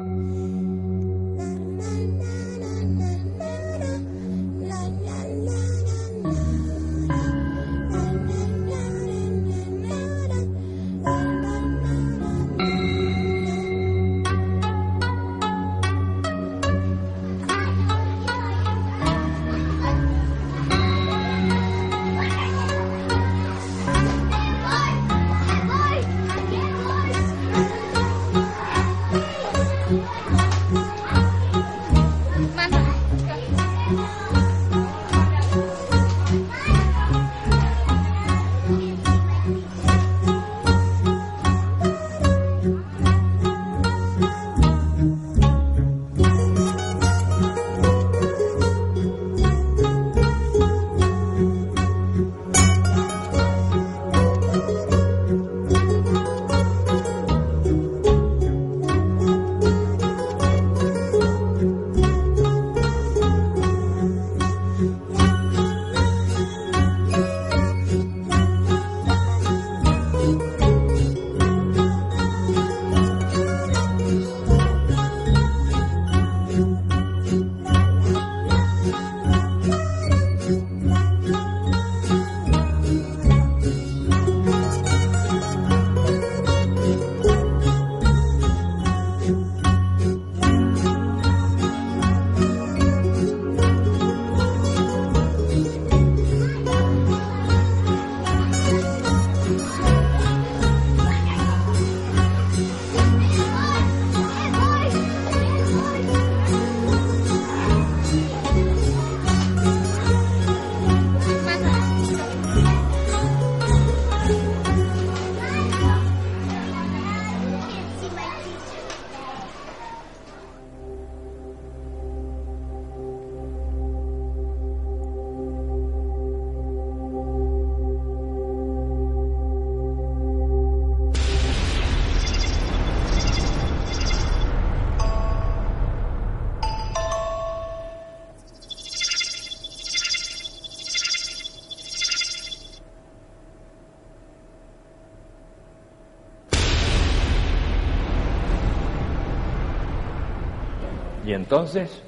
Y entonces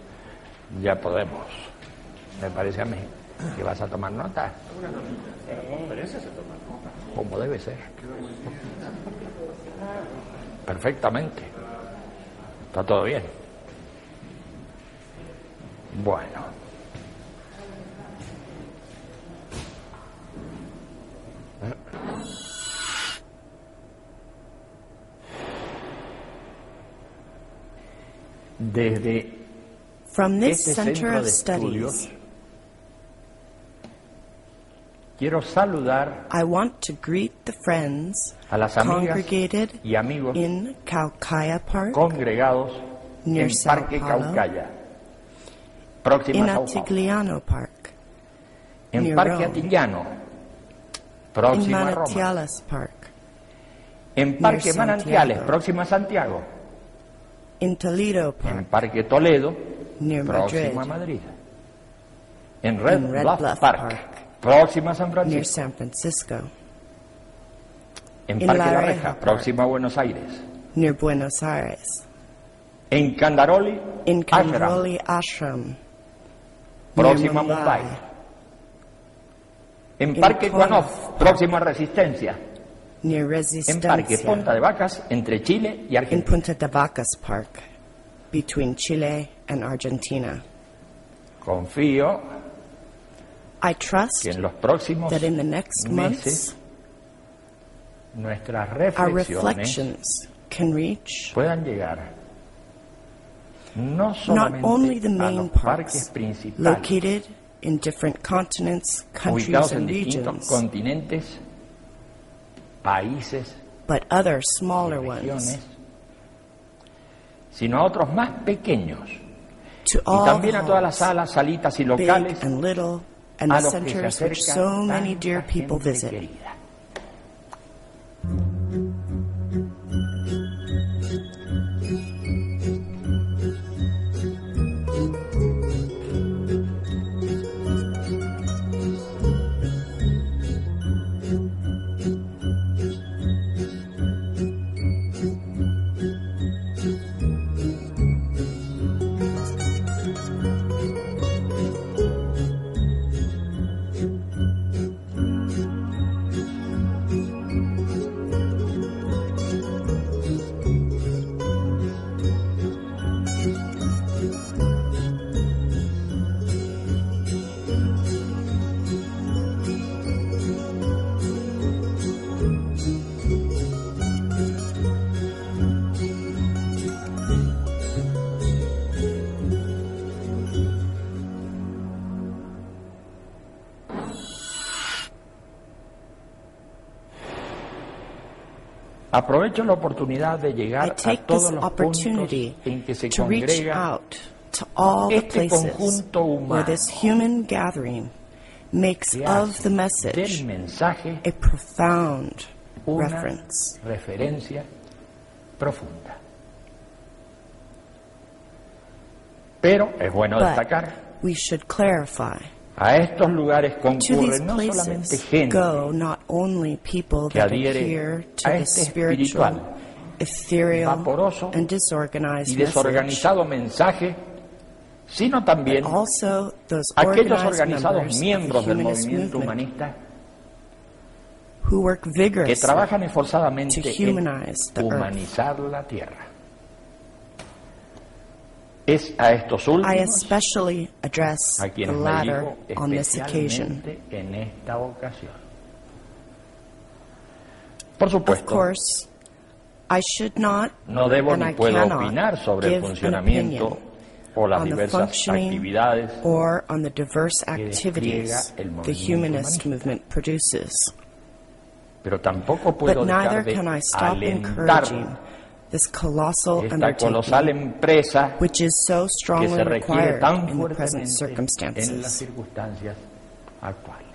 ya podemos, me parece a mí, que vas a tomar nota. Como debe ser. Perfectamente. Está todo bien. Bueno. Desde From this este center centro of de studies, estudios quiero saludar I want to greet the friends a las amigas congregated y amigos in Caucaya Park, congregados near en Sao Parque Paulo, Caucaya, próxima in a Sao Paulo, Atigliano Park, en near Parque Rome, Atillano, in próximo a Roma, Manantiales Park, en Parque near Manantiales, Santiago, próximo a Santiago, in Toledo en Park, Parque Toledo, near Madrid, próximo a Madrid, en Red in Red Bluff Bluff Park, Park, próximo a San near Francisco, San Francisco, en in Parque La La Reja Reja, Park, próximo a Buenos Aires, near Buenos Aires, en Candaroli, in Ashram, Kandroli Ashram, próximo a near Mumbai, en in Parque Konov, Konov, próximo a Resistencia, near en Parque Resistencia, Punta de Vacas, entre Chile y in Argentina. Punta de Vacas Park, between Chile and Argentina. Confío I trust que en los próximos that in the next months, meses nuestras our reflexiones reflections can reach puedan llegar no not solamente only the a main los parks parques principales located in different continents, countries, ubicados en and distintos regions, continentes, países, but other y smaller regiones, ones, sino a otros más pequeños, to y all también a todas las homes, salas, salitas y big locales and little, and a the los que se centers which acerca so many tanta dear people gente visit. querida. Aprovecho la oportunidad de I llegar a take todos this los puntos opportunity en que se to reach congrega out to all the este places conjunto where humano this human gathering makes que of the hace message del mensaje a profound una reference. referencia profunda. Pero es bueno But destacar, we should clarify. a estos lugares To these concurren no solamente places gente go not only people que that adhiere adhere to a the este spiritual, espiritual, ethereal, vaporoso and y disorganized message, desorganizado mensaje, sino but también also those aquellos organized organizados members of the miembros del humanist movimiento movement humanista who work que vigorously trabajan to esforzadamente en humanize the earth. humanizar la tierra. Es a estos I últimos especially address a the quienes me latter dirijo on this occasion. especialmente en esta ocasión. Por Of supuesto, course, I should not no debo and ni I puedo cannot opinar sobre el give an funcionamiento opinion o las on the diversas functioning actividades or on the diverse que activities despliega el the movimiento humanist humanista. movement produces. Pero tampoco But puedo neither dejar de can I stop alentar encouraging this colossal esta colosal undertaking, empresa which is so que strongly se requiere required tan in the present fuertemente en las circumstances. circunstancias actuales.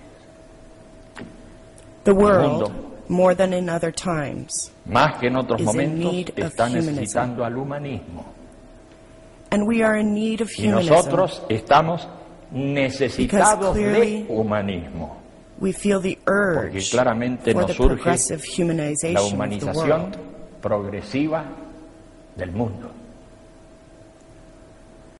The El world, mundo, more than in other times, más que en otros is in momentos, need of está humanism. necesitando al humanismo. and we are in need of Y humanism. nosotros estamos necesitados clearly de humanismo, We feel the porque urge claramente for nos the surge progressive la humanization of the humanización world. progresiva del mundo.